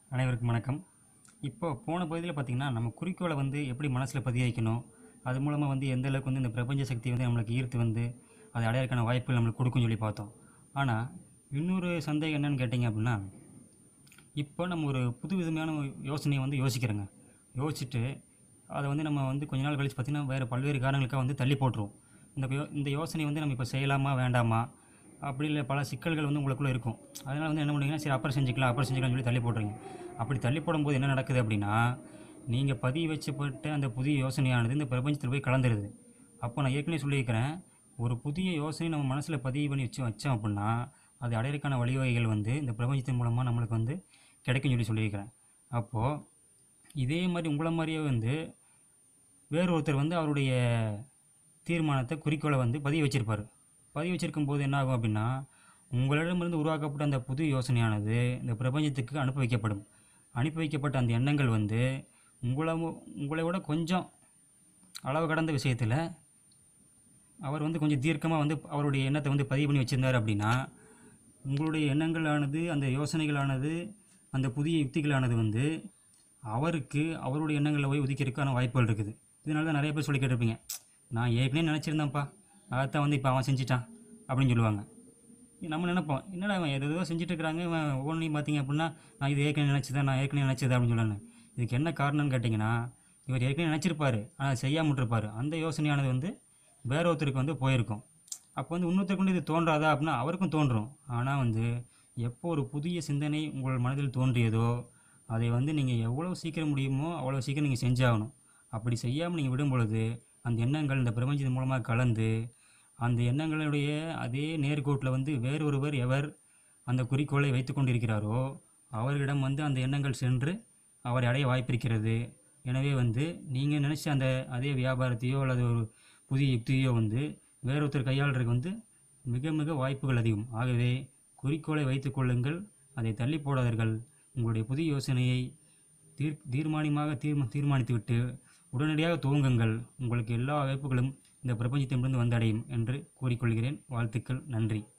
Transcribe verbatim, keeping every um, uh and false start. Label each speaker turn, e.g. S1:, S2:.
S1: அனைவருக்கும் வணக்கம். இப்போ போன பகுதியில் பார்த்திங்கன்னா, நம்ம குறிக்கோளை வந்து எப்படி மனசில் பதிய வைக்கணும், அது மூலமாக வந்து எந்த அளவுக்கு வந்து இந்த பிரபஞ்ச சக்தி வந்து நம்மளுக்கு ஈர்த்து வந்து அதை அடையறதுக்கான வாய்ப்புகள் நம்மளுக்கு கொடுக்கும்னு சொல்லி பார்த்தோம். ஆனால் இன்னொரு சந்தேகம் என்னன்னு கேட்டிங்க அப்படின்னா, இப்போ நம்ம ஒரு புது விதமான யோசனையை வந்து யோசிக்கிறோங்க. யோசிச்சுட்டு அதை வந்து நம்ம வந்து கொஞ்ச நாள் கழிச்சு பார்த்திங்கன்னா, வேறு பல்வேறு காரணங்களுக்காக வந்து தள்ளி போட்டுருவோம். இந்த யோ இந்த யோசனையை வந்து நம்ம இப்போ செய்யலாமா வேண்டாமா, அப்படி இல்லை பல சிக்கல்கள் வந்து உங்களுக்குள்ளே இருக்கும். அதனால் வந்து என்ன பண்ணுவீங்கன்னா, சரி அப்புறம் செஞ்சுக்கலாம் அப்புறம் செஞ்சுக்கலாம்னு சொல்லி தள்ளி போட்டுருங்க. அப்படி தள்ளி போடும்போது என்ன நடக்குது அப்படின்னா, நீங்கள் பதிய வச்சப்பட்ட அந்த புதிய யோசனையானது இந்த பிரபஞ்சத்தில் போய் கலந்துருது. அப்போ நான் ஏற்கனவே சொல்லியிருக்கிறேன், ஒரு புதிய யோசனை நம்ம மனசில் பதிவு பண்ணி வச்சு வச்சோம் அப்படின்னா, அது அடையறதுக்கான வழிவகைகள் வந்து இந்த பிரபஞ்சத்தின் மூலமாக நம்மளுக்கு வந்து கிடைக்கும்னு சொல்லி சொல்லியிருக்கிறேன். அப்போது இதே மாதிரி உங்களை மாதிரியே வந்து வேறு ஒருத்தர் வந்து அவருடைய தீர்மானத்தை குறிக்கோளை வந்து பதிய வச்சுருப்பார். பதிவு வச்சிருக்கும் போது என்ன ஆகும் அப்படின்னா, உங்களிடமிருந்து உருவாக்கப்பட்ட அந்த புது யோசனையானது இந்த பிரபஞ்சத்துக்கு அனுப்பி வைக்கப்படும். அனுப்பி வைக்கப்பட்ட அந்த எண்ணங்கள் வந்து உங்களை உங்களை விட கொஞ்சம் அளவு கடந்த விஷயத்தில் அவர் வந்து கொஞ்சம் தீர்க்கமாக வந்து அவருடைய எண்ணத்தை வந்து பதிவு பண்ணி வச்சுருந்தார் அப்படின்னா, உங்களுடைய எண்ணங்களானது அந்த யோசனைகளானது அந்த புதிய யுக்திகளானது வந்து அவருக்கு அவருடைய எண்ணங்களில் போய் உதிக்கிறதுக்கான வாய்ப்புகள் இருக்குது. இதனால தான் நிறைய பேர் சொல்லி கேட்டிருப்பீங்க, நான் ஏற்கனவே நினச்சிருந்தேன்ப்பா, அதைத்தான் வந்து இப்போ அவன் செஞ்சிட்டான் அப்படின்னு சொல்லுவாங்க. நம்ம நினைப்போம், என்னடா அவன் எதோ ஏதோ செஞ்சுட்டு இருக்கிறாங்க, இவன் ஒவ்வொன்றையும் பார்த்தீங்க அப்படின்னா நான் இது ஏற்கனவே நினச்சதேன் நான் ஏற்கனவே நினச்சது அப்படின்னு சொல்லணும். இதுக்கு என்ன காரணம்னு கேட்டிங்கன்னா, இவர் ஏற்கனவே நினச்சிருப்பார், ஆனால் செய்யாமல் இருப்பார். அந்த யோசனையானது வந்து வேற ஒருத்தருக்கு வந்து போயிருக்கும். அப்போ வந்து இன்னொருத்தருக்கு வந்து இது தோன்றாதா அப்படின்னா அவருக்கும் தோன்றும். ஆனால் வந்து எப்போ ஒரு புதிய சிந்தனை உங்கள் மனதில் தோன்றியதோ அதை வந்து நீங்கள் எவ்வளோ சீக்கிரம் முடியுமோ அவ்வளோ சீக்கிரம் நீங்கள் செஞ்சாகணும். அப்படி செய்யாமல் நீங்கள் விடும் பொழுது அந்த எண்ணங்கள் இந்த பிரபஞ்சத்தின் மூலமாக கலந்து அந்த எண்ணங்களுடைய அதே நேர்கோட்டில் வந்து வேறொருவர் எவர் அந்த குறிக்கோளை வைத்து கொண்டிருக்கிறாரோ அவர்களிடம் வந்து அந்த எண்ணங்கள் சென்று அவரை அடைய வாய்ப்பிருக்கிறது. எனவே வந்து நீங்கள் நினச்ச அந்த அதே வியாபாரத்தையோ அல்லது ஒரு புதிய யுக்தியோ வந்து வேறொருத்தர் கையாளுறதுக்கு வந்து மிக மிக வாய்ப்புகள் அதிகம். ஆகவே குறிக்கோளை வைத்து கொள்ளுங்கள், அதை தள்ளி போடாதீர்கள். உங்களுடைய புதிய யோசனையை தீர் தீர்மானமாக தீர்மா தீர்மானித்துவிட்டு உடனடியாக துவங்குங்கள். உங்களுக்கு எல்லா வாய்ப்புகளும் இந்த பிரபஞ்சத்திலிருந்து வந்தடையும் என்று கூறிக்கொள்கிறேன். வாழ்த்துக்கள். நன்றி.